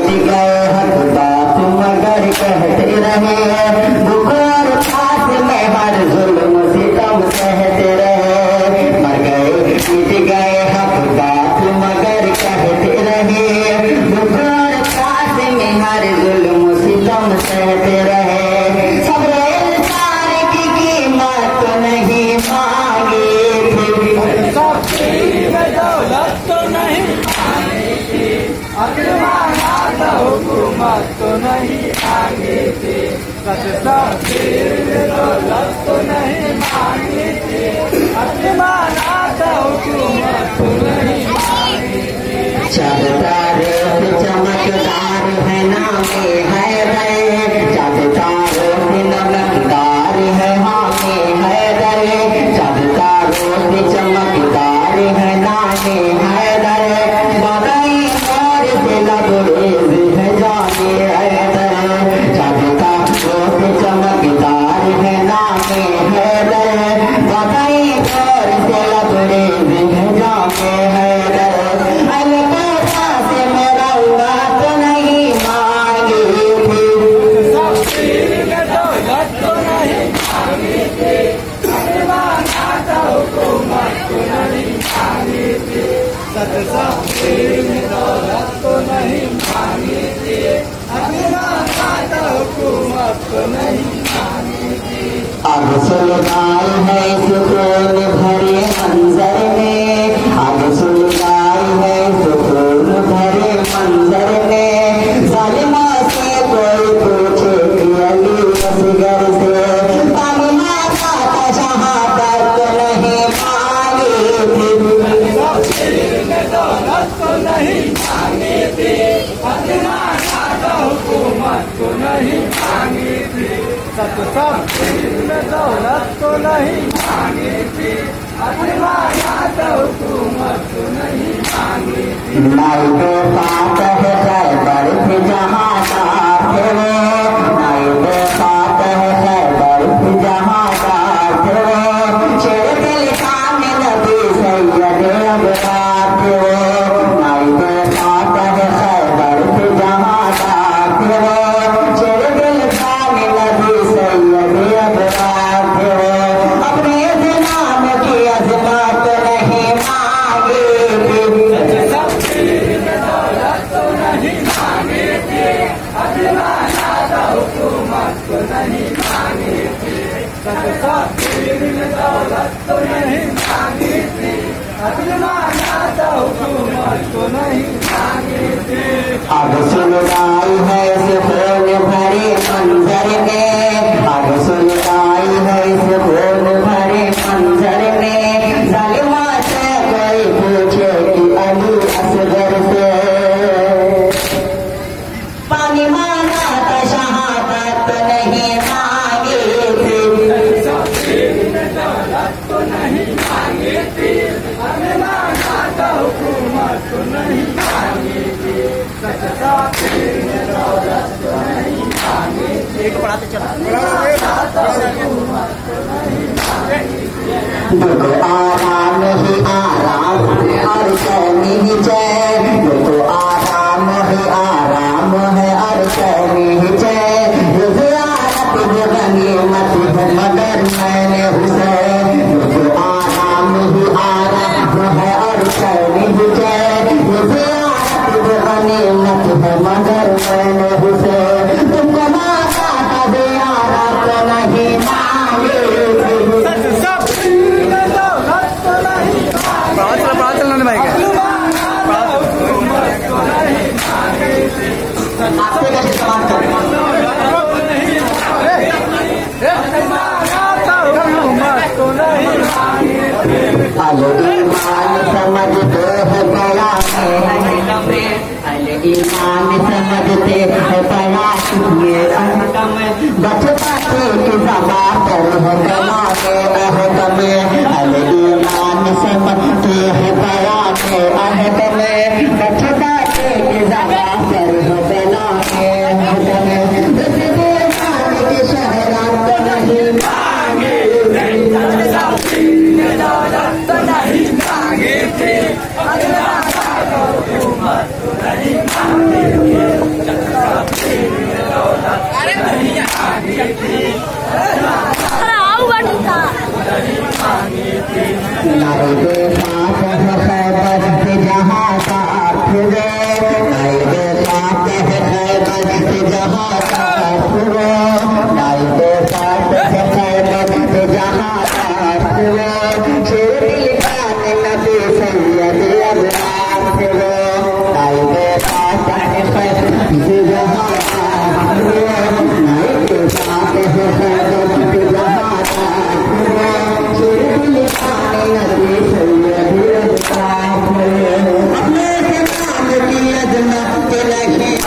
गए हक बात मगर कहते रहे, दुख और त्रास में हर जुल्म सितम सहते रहे। मर गए मिट गए हक बात मगर कहते रहे, दुख और त्रास में हर जुल्म सितम सहते रहे। सब्र इंसान की कीमत नहीं मांगी थी, दौलत तो नहीं मांगी थी, हुकूमत तो नहीं मांगी थी, दौलत तो नहीं मांगी थी, हुकूमत तो नहीं मांगी थी। चलता रेत चमकदार है नामे है रे, चलता रोड नमकदार है हामे है रे, चलता रोड चमकदार है नामे है रे, बगई और से लबरेज है जाने है रे, चलता रोड चमकदार है नामे है रे, बगई और से लबरेज है जाने है रे। दौलत तो नहीं मांगी थी, हुकूमत तो नहीं मांगी थी। अब सुलगाई है सुकून भरे मंजर में, अब सुलगाई है सुकून भरे मंजर में, जालिमा से कोई पूछे कि अली असगर से, पानी माता का शहादत नहीं मांगी थी, दौलत तो नहीं मांगी थी, हुकूमत तो नहीं मांगी थी, दौलत तो नहीं मांगी थी, हुकूमत तो नहीं मांगी थी। नाइबे फातह खैबर थे जहाँ थे वो, नाइबे फातह खैबर थे जहाँ थे वो, शेर दिल खान नबी सैयद अबरार थे वो, नाइबे फातह खैबर थे जहाँ थे वो, शेर दिल खान नबी सैयद अबरार थे वो, अपने नाम की अजमत नहीं मांगी थी, दौलत तो नहीं मांगी थी, हुकूमत तो नहीं मांगी थी, दौलत तो नहीं मांगी थी, हुकूमत तो नहीं मांगी थी। अब सुलगाई है सुकून भरे मंजर में, अब सुलगाई है सुकून भरे मंजर में, जालिमा से कोई पूछे कि अली असगर से, पानी मांगा तो शहादत नहीं मांगी थी, दौलत तो नहीं मांगी थी, हुकूमत तो नहीं मांगी थी, दौलत तो नहीं मांगी थी, हुकूमत तो नहीं मांगी थी। देखो आराम ही आराम और चैन ही चैन, देखो आराम ही आराम है और चैन ही चैन, ज़ियारत भी गनीमत है मगर मैंने हुसैन, देखो आराम ही आराम है और चैन ही चैन, ज़ियारत भी गनीमत है मगर मैंने हुसैन, तुमको माता का ज़ियारत नहीं मांगी थी, दौलत तो नहीं आपसे कैसे सवाल करें, अल ईमान समझते हैं बड़ा है, अल ईमान समझते हैं बड़ा ये अहकम, बचपा से कि सभा पर है कला के अहकम, अल ईमान समझते हैं बड़ा के अहकम, बचपा से कि सभा पर है कला के अहकम, के शहरा तो नहीं मांगे, दौलत तो नहीं मांगी थी, हुकूमत तो नहीं मांगी थी। नहीं